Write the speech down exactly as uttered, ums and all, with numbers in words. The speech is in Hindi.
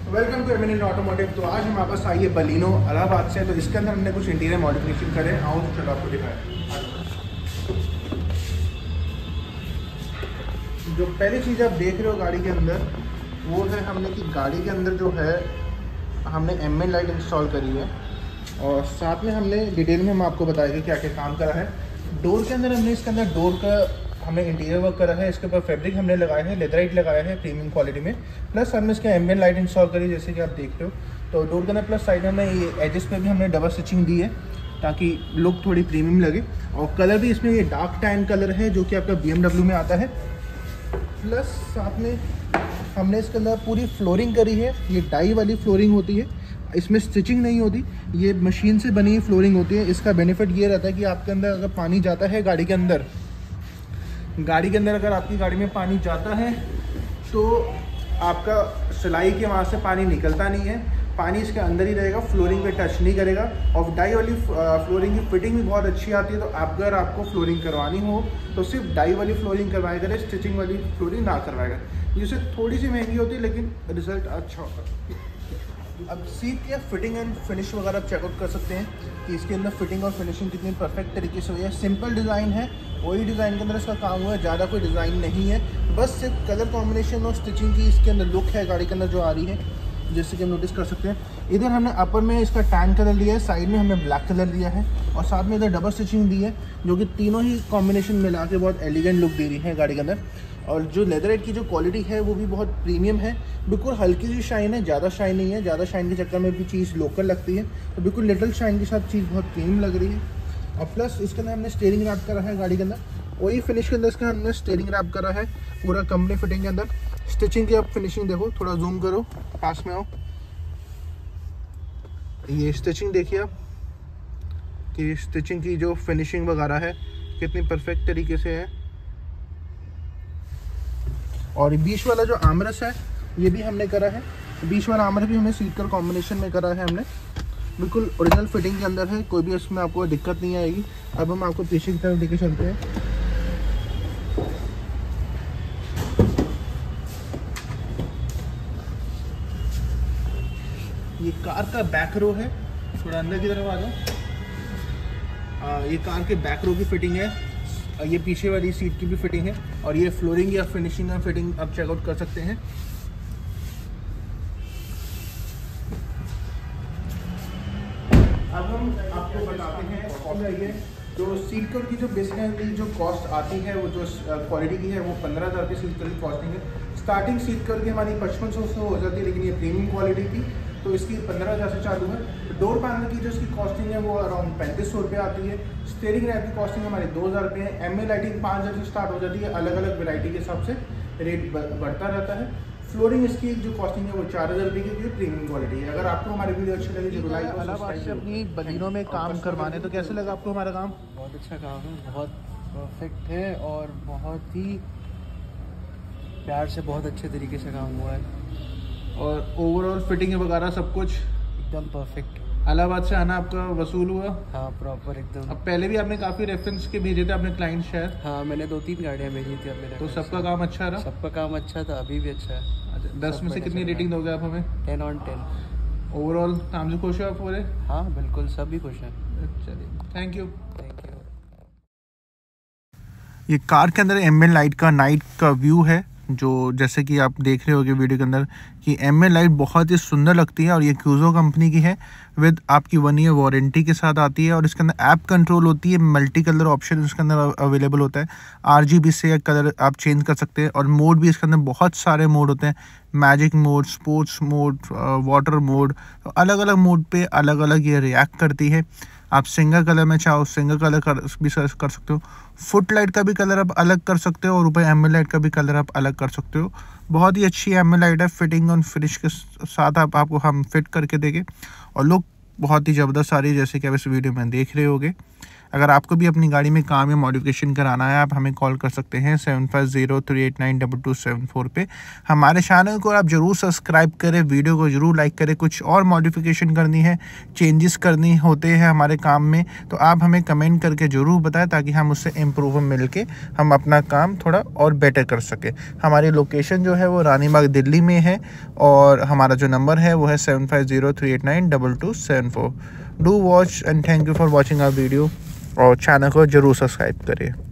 Welcome to eminent automotive. तो आज हमारे पास आई है बलिनो इलाहाबाद से। तो इसके अंदर हमने कुछ इंटीरियर मॉडिफिकेशन करे। आओ चलो आपको दिखाएं। जो पहली चीज़ आप देख रहे हो गाड़ी के अंदर वो है हमने कि गाड़ी के अंदर जो है हमने एम्बिएंट लाइट इंस्टॉल करी है और साथ में हमने डिटेल में हम आपको बताएंगे क्या क्या काम करा है। डोर के अंदर हमने इसके अंदर डोर का हमने इंटीरियर वर्क करा है। इसके ऊपर फैब्रिक हमने लगाया है, लेदराइट लगाया है प्रीमियम क्वालिटी में। प्लस हमने इसके एम्बिएंट लाइट इंस्टॉल करी जैसे कि आप देख रहे हो। तो डोर के अंदर प्लस साइड में ये एजेस पे भी हमने डबल स्टिचिंग दी है ताकि लुक थोड़ी प्रीमियम लगे। और कलर भी इसमें ये डार्क टैन कलर है जो कि आपका बी एम डब्ल्यू में आता है। प्लस साथ में हमने इसके अंदर पूरी फ्लोरिंग करी है। ये डाई वाली फ्लोरिंग होती है, इसमें स्टिचिंग नहीं होती, ये मशीन से बनी हुई फ्लोरिंग होती है। इसका बेनिफिट ये रहता है कि आपके अंदर अगर पानी जाता है गाड़ी के अंदर गाड़ी के अंदर अगर आपकी गाड़ी में पानी जाता है तो आपका सिलाई के वहाँ से पानी निकलता नहीं है, पानी इसके अंदर ही रहेगा, फ्लोरिंग पे टच नहीं करेगा। और डाई वाली फ्लोरिंग की फिटिंग भी बहुत अच्छी आती है। तो अगर आपको फ्लोरिंग करवानी हो तो सिर्फ डाई वाली फ्लोरिंग करवाया करें, स्टिचिंग वाली फ्लोरिंग ना करवाएगा। जिससे थोड़ी सी महंगी होती है लेकिन रिजल्ट अच्छा होता है। अब सीट या फिटिंग एंड फिनिश वगैरह आप चेकआउट कर सकते हैं कि इसके अंदर फिटिंग और फिनिशिंग कितनी परफेक्ट तरीके से हुई है। सिंपल डिज़ाइन है, वही डिज़ाइन के अंदर इसका काम हुआ है, ज़्यादा कोई डिज़ाइन नहीं है। बस सिर्फ कलर कॉम्बिनेशन और स्टिचिंग की इसके अंदर लुक है गाड़ी के अंदर जो आ रही है, जैसे कि हम नोटिस कर सकते हैं। इधर हमने अपर में इसका टैन कलर लिया है, साइड में हमने ब्लैक कलर लिया है और साथ में इधर डबल स्टिचिंग दी है जो कि तीनों ही कॉम्बिनेशन मिला के बहुत एलिगेंट लुक दे रही है गाड़ी के अंदर। और जो लेदराइट की जो क्वालिटी है वो भी बहुत प्रीमियम है। बिल्कुल हल्की सी शाइन है, ज़्यादा शाइन नहीं है। ज़्यादा शाइन के चक्कर में भी चीज़ लोकल लगती है, तो बिल्कुल लिटिल शाइन के साथ चीज़ बहुत प्रीमियम लग रही है। और प्लस इसके अंदर हमने स्टीयरिंग रैप करा है गाड़ी के अंदर, वही फिनिश के अंदर इसका हमने स्टीयरिंग रैप करा है पूरा कंपनी फिटिंग के अंदर। स्टिचिंग की आप फिनिशिंग देखो, थोड़ा जूम करो, पास में आओ, ये स्टिचिंग देखिए आप कि स्टिचिंग की जो फिनिशिंग वगैरह है कितनी परफेक्ट तरीके से है। और बीच वाला जो आर्मरेस्ट है ये भी हमने करा है, बीच वाला आर्मरेस्ट भी हमने सीट कलर कॉम्बिनेशन में करा है हमने, बिल्कुल ओरिजिनल फिटिंग के अंदर है, कोई भी उसमें आपको दिक्कत नहीं आएगी। अब हम आपको पीछे की तरफ लेके चलते हैं। ये कार का बैक रो है, थोड़ा अंदर की तरफ आ जाओ। ये कार के बैक रो की फिटिंग है, ये पीछे वाली सीट की भी फिटिंग है और ये फ्लोरिंग या फिनिशिंग या फिटिंग आप चेकआउट कर सकते हैं। अब हम आपको बताते हैं ये जो सीट कवर की जो बेसिकली जो कॉस्ट आती है वो जो क्वालिटी की है वो पंद्रह हज़ार रुपये सीट कवर की कॉस्टिंग है। स्टार्टिंग सीट कवर की हमारी पचपन सौ से हो जाती है, लेकिन ये प्रीमियम क्वालिटी थी तो इसकी पंद्रह हज़ार से चालू है। डोर पैनल की जो इसकी कॉस्टिंग है वो अराउंड पैंतीस सौ रुपये आती है। स्टीयरिंग रैप की कॉस्टिंग हमारी दो हज़ार रुपये है। एम ए लाइटिंग पाँच हज़ार से स्टार्ट हो जाती है, अलग अलग वेराइटी के हिसाब से रेट बढ़ता रहता है। फ्लोरिंग इसकी जो कॉस्टिंग है वो चार हज़ार रुपये की प्रीमियम क्वालिटी है। अगर आपको हमारी वीडियो अच्छी लगी जरूर लाइक करो। अपनी बलिनो में काम करवाने तो कैसे लगा आपको हमारा काम? बहुत अच्छा काम है, बहुत परफेक्ट है और बहुत ही प्यार से बहुत अच्छे तरीके से काम हुआ है और ओवरऑल फिटिंग वगैरह सब कुछ एकदम परफेक्ट। इलाहाबाद से आना आपका वसूल हुआ? हाँ प्रॉपर एकदम। अब पहले भी आपने काफ़ी रेफरेंस के भेजे थे अपने क्लाइंट शायद? हाँ मैंने दो तीन गाड़ियाँ भेजी थी अपने। तो सबका काम अच्छा रहा? सबका काम अच्छा था, अभी भी अच्छा है। अच्छा, दस में से कितनी रेटिंग दोगे आप हमें? Ten on ten. ओवरऑल काम से खुश हो आप पूरे? हाँ बिल्कुल, सभी खुश हैं। चलिए थैंक यू। Thank you. ये कार के अंदर एम्बिएंट लाइट का नाइट का व्यू है, जो जैसे कि आप देख रहे होगे वीडियो के अंदर कि एम्बिएंट लाइट बहुत ही सुंदर लगती है। और ये क्यूजो कंपनी की है, विद आपकी वन ईयर वारंटी के साथ आती है। और इसके अंदर ऐप कंट्रोल होती है, मल्टी कलर ऑप्शन इसके अंदर अवेलेबल होता है। आरजीबी से कलर आप चेंज कर सकते हैं और मोड भी इसके अंदर बहुत सारे मोड होते हैं, magic mode, sports mode, water mode. तो अलग अलग मोड पे अलग अलग ये रिएक्ट करती है। आप सिंगल कलर में चाहो सिंगल कलर कर भी कर सकते हो, फुट लाइट का भी कलर आप अलग कर सकते हो और ऊपर एम्बिएंट लाइट का भी कलर आप अलग कर सकते हो। बहुत ही अच्छी एम्बिएंट लाइट है, फिटिंग और फिनिश के साथ आप आपको हम फिट करके देंगे और लुक बहुत ही ज़बरदस्त आ रही है जैसे कि आप इस वीडियो में देख रहे होगे। अगर आपको भी अपनी गाड़ी में काम या मॉडिफिकेशन कराना है, आप हमें कॉल कर सकते हैं seven five zero three eight nine double two seven four पे। हमारे चैनल को आप ज़रूर सब्सक्राइब करें, वीडियो को ज़रूर लाइक करें। कुछ और मॉडिफिकेशन करनी है, चेंजेस करनी होते हैं हमारे काम में, तो आप हमें कमेंट करके ज़रूर बताएं ताकि हम उससे इम्प्रूव मिल के हम अपना काम थोड़ा और बेटर कर सकें। हमारी लोकेशन जो है वो रानी बाग दिल्ली में है और हमारा जो नंबर है वो है seven five zero three eight nine double two seven four. Do watch and thank you for watching our video और चैनल को ज़रूर सब्सक्राइब करें।